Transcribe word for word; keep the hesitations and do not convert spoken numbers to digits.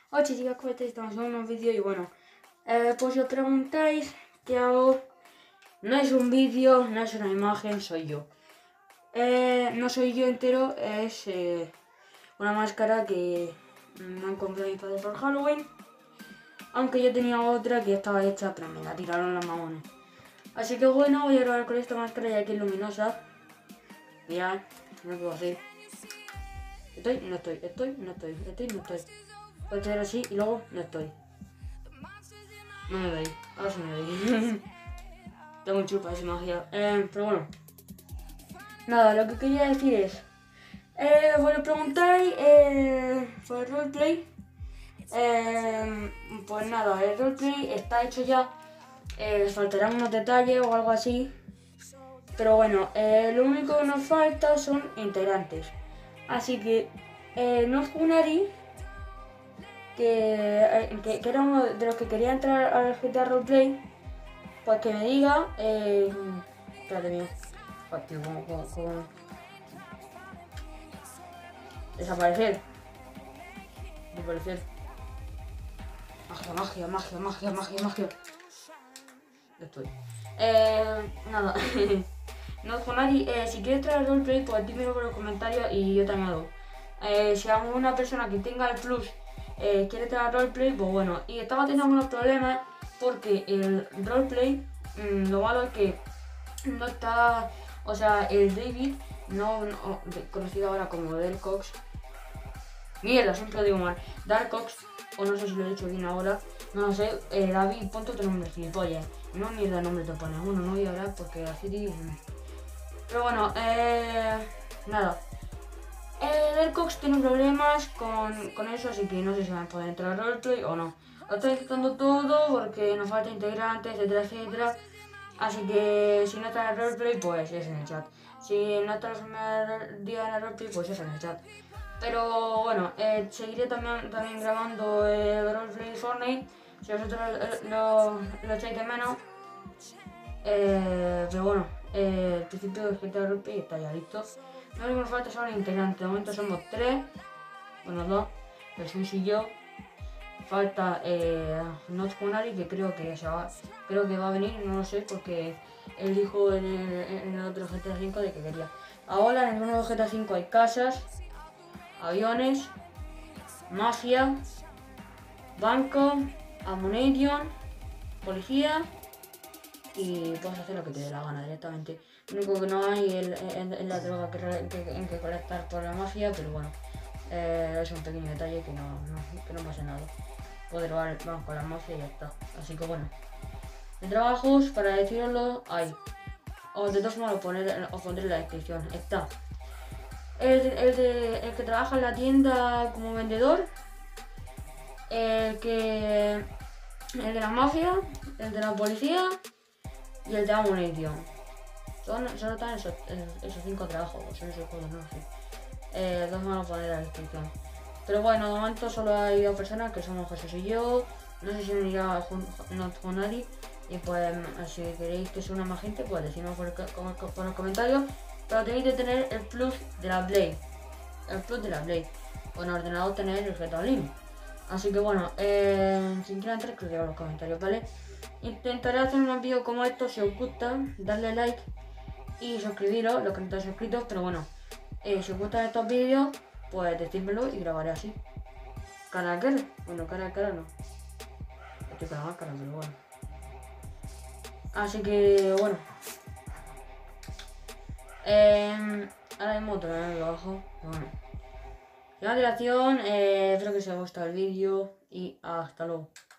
Hola chicas, ¿cómo estáis? Estamos en un nuevo vídeo y bueno, eh, pues si os preguntáis qué hago, no es un vídeo, no es una imagen, soy yo. Eh, no soy yo entero, es eh, una máscara que me han comprado mis padres por Halloween. Aunque yo tenía otra que estaba hecha, pero me la tiraron los mamones. Así que bueno, voy a grabar con esta máscara ya que es luminosa. Mirad, no puedo hacer. Estoy, no estoy, estoy, no estoy, estoy, no estoy. Puedo hacer así y luego no estoy. No me veis, ahora sí me veis. Tengo un chupa de magia. Eh, pero bueno. Nada, lo que quería decir es. Eh, bueno, preguntáis eh, por el roleplay. Eh, pues nada, el roleplay está hecho ya. Eh, faltarán unos detalles o algo así. Pero bueno, eh, lo único que nos falta son integrantes. Así que eh, Nozgunari, que, eh, que, que era uno de los que quería entrar al G T A Roleplay, pues que me diga. Eh, espérate, mío. Joder, tío, ¿cómo, cómo, cómo? Desaparecer. Desaparecer. Magia, magia, magia, magia, magia, magia. Ya estoy. Eh, nada. Nozgunari, eh, si quieres traer roleplay, pues dímelo en los comentarios y yo te añado. Eh, si alguna persona que tenga el plus eh, quiere traer roleplay, pues bueno. Y estaba teniendo unos problemas porque el roleplay, mmm, lo malo es que no está, o sea, el David, no, no conocido ahora como Darkox. Mierda, siempre lo digo mal. Darkox, o no sé si lo he dicho bien ahora. No lo sé, eh, David, ponte otro nombre, gilipollas. No mierda nombre te pones. Bueno, no voy a hablar porque así. Pero bueno, eh. Nada. Eh, Darkox tiene problemas con, con eso, así que no sé si van a poder entrar al roleplay o no. Lo estoy intentando todo porque nos falta integrantes, etcétera, etcétera. Así que si no está en el roleplay, pues es en el chat. Si no está el día en el roleplay, pues es en el chat. Pero bueno, eh, seguiré también, también grabando el roleplay Fortnite. Si vosotros lo, lo, lo echáis de menos. Eh, pero bueno, eh, el principio del G T A Roleplay está ya listo. Lo único que nos falta son los integrantes. De momento somos tres. Bueno, dos. Jesús y yo. Falta eh, Nozgunari, que creo que se va, creo que va a venir, no lo sé, porque él dijo en el, en el otro G T A cinco de que quería. Ahora en el nuevo G T A cinco hay casas, aviones, magia, banco, ammunition, policía y puedes hacer lo que te dé la gana directamente. Lo único que no hay es la droga que, que, que colectar por la magia, pero bueno, eh, es un pequeño detalle que no, no, que no pasa nada. Poder vamos con la magia y ya está. Así que bueno. De trabajos, para deciroslo, hay. O de todos modos, os pondré en la descripción. Está. El, el, de, el que trabaja en la tienda como vendedor. El que. El de la mafia. El de la policía. Y el de ammunition. Son, solo están esos, esos cinco trabajos. O son esos juegos, no sé. Eh, dos me lo pondré en la descripción. Pero bueno, de momento solo hay dos personas, que somos Jesús y yo. No sé si me irá Nozgunari. Y pues, si queréis que sea una más gente, pues decidme por, por, por los comentarios. Pero tenéis que tener el plus de la Play. El plus de la Play. O en el ordenador tener el G T A Online. Así que bueno, eh, si quieren entrar, escribid en los comentarios, ¿vale? Intentaré hacer un vídeo como estos, si os gusta, darle like y suscribiros, los que no estáis suscritos, pero bueno. Eh, si os gustan estos vídeos, pues decídmelo y grabaré así. Cara a cara. Bueno, cara a cara no. Estoy con la máscara, pero bueno. Así que bueno. Eh, ahora mismo otra vez lo bajo. Bueno. Sin más dilación, eh, espero que os haya gustado el vídeo y hasta luego.